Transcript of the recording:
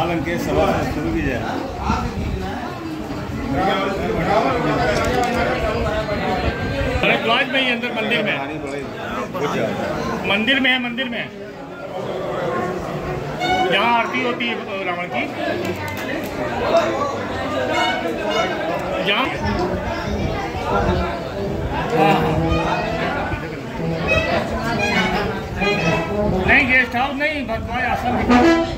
हालांकि के सभा शुरू की जाए। भारद्वाज में ही अंदर मंदिर में है, मंदिर में जहाँ आरती होती है रावण की, जहाँ नहीं गेस्ट हाउस नहीं, भारद्वाज आश्रम।